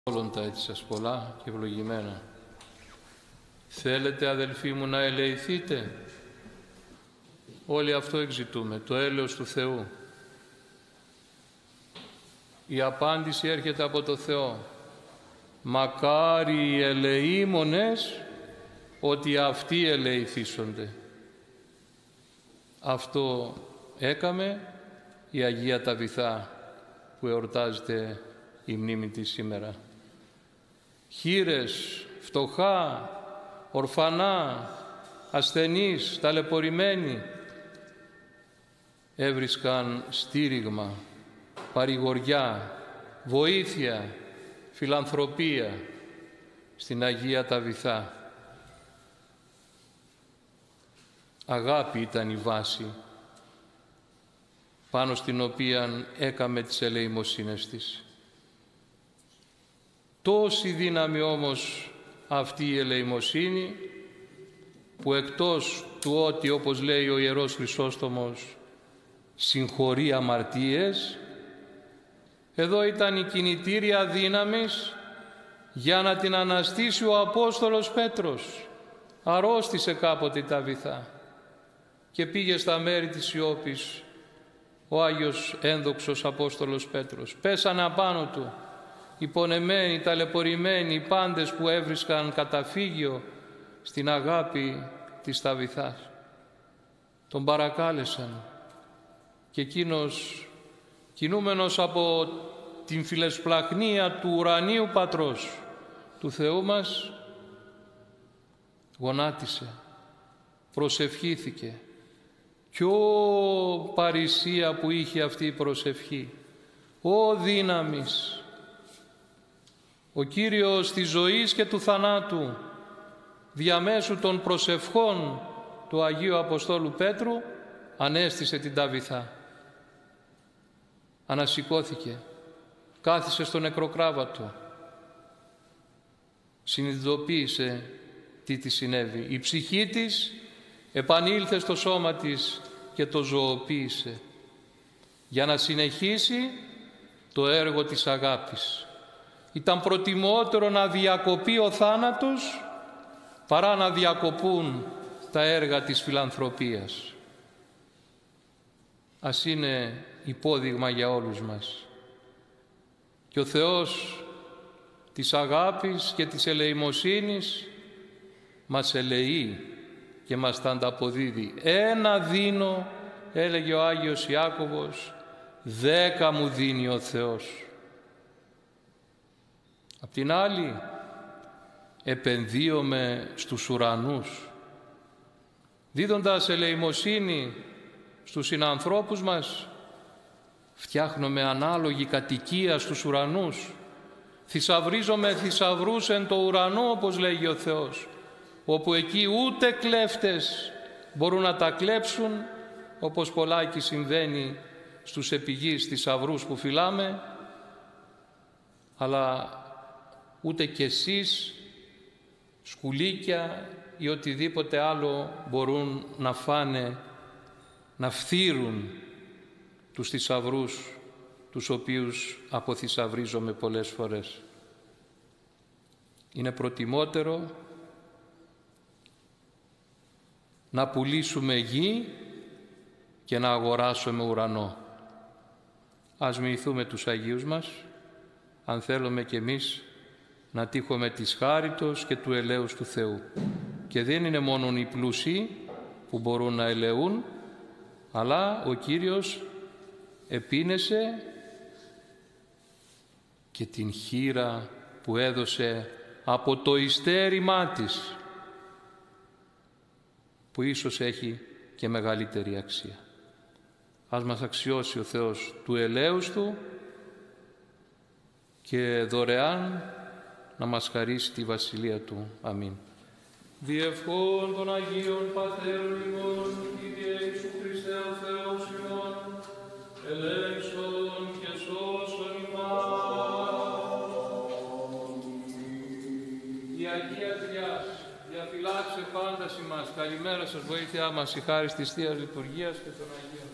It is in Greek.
Όλων τα έτσι σας πολλά και ευλογημένα. Θέλετε, αδελφοί μου, να ελεηθείτε? Όλοι αυτό εξητούμε, το έλεος του Θεού. Η απάντηση έρχεται από το Θεό. Μακάρι οι ελεήμονες, ότι αυτοί ελεηθήσονται. Αυτό έκαμε η Αγία Ταβιθά που εορτάζεται η μνήμη της σήμερα. Χήρες, φτωχά, ορφανά, ασθενείς, ταλαιπωρημένοι έβρισκαν στήριγμα, παρηγοριά, βοήθεια, φιλανθρωπία στην Αγία Ταβιθά. Αγάπη ήταν η βάση πάνω στην οποία έκαμε τις ελεημοσύνες της. Τόση δύναμη όμως αυτή η ελεημοσύνη, που εκτός του ότι, όπως λέει ο Ιερός Χρυσόστομος, συγχωρεί αμαρτίες, εδώ ήταν η κινητήρια δύναμης για να την αναστήσει ο Απόστολος Πέτρος. Αρρώστησε κάποτε η Ταβιθά και πήγε στα μέρη της σιώπης ο Άγιος ένδοξος Απόστολος Πέτρος. Πέσανε απάνω του οι πονεμένοι, οι ταλαιπωρημένοι, οι πάντες που έβρισκαν καταφύγιο στην αγάπη της Ταβιθάς. Τον παρακάλεσαν και εκείνος, κινούμενος από την φιλεσπλαχνία του ουρανίου Πατρός, του Θεού μας, γονάτισε, προσευχήθηκε. Ποιο παρησία που είχε αυτή η προσευχή! Ω δύναμης! Ο Κύριος της ζωής και του θανάτου, διαμέσου των προσευχών του Αγίου Αποστόλου Πέτρου, ανέστησε την Ταβιθά. Ανασηκώθηκε, κάθισε στο νεκροκράβατο, συνειδητοποίησε τι της συνέβη. Η ψυχή της επανήλθε στο σώμα της και το ζωοποίησε για να συνεχίσει το έργο της αγάπης. Ήταν προτιμότερο να διακοπεί ο θάνατος παρά να διακοπούν τα έργα της φιλανθρωπίας. Ας είναι υπόδειγμα για όλους μας. Και ο Θεός της αγάπης και της ελεημοσύνης μας ελεεί και μας τα ανταποδίδει. Ένα δίνω, έλεγε ο Άγιος Ιάκωβος, 10 μου δίνει ο Θεός. Απ' την άλλη, επενδύομαι στους ουρανούς, δίδοντας ελεημοσύνη στους συνανθρώπους μας, φτιάχνουμε ανάλογη κατοικία στους ουρανούς, θησαυρίζομαι θησαυρούς εν το ουρανό, όπως λέγει ο Θεός, όπου εκεί ούτε κλέφτες μπορούν να τα κλέψουν, όπως πολλάκι συμβαίνει στους επιγείς θησαυρούς που φυλάμε, αλλά ούτε κι εσείς, σκουλίκια ή οτιδήποτε άλλο μπορούν να φάνε, να φθείρουν τους θησαυρούς τους οποίους αποθησαυρίζομαι πολλές φορές. Είναι προτιμότερο να πουλήσουμε γη και να αγοράσουμε ουρανό. Ας μοιηθούμε τους Αγίους μας, αν θέλουμε κι εμείς να τύχουμε της χάριτος και του ελέους του Θεού. Και δεν είναι μόνο οι πλούσιοι που μπορούν να ελεούν, αλλά ο Κύριος επίνεσε και την χήρα που έδωσε από το ειστέρημά της, που ίσως έχει και μεγαλύτερη αξία. Ας μας αξιώσει ο Θεός του ελέους Του και δωρεάν να μας χαρίσει τη Βασιλεία Του. Αμήν. Διευχών των Αγίων Πατέρων ημών, Κύριε Ιησού Χριστέ ο Θεός ημών, ελέησον και σώσον ημάς. Η Αγία Τριάς διαφυλάξε πάντα ημάς. Καλημέρα σας, βοήθειά μας, η χάρις της Θείας Λειτουργίας και των Αγίων.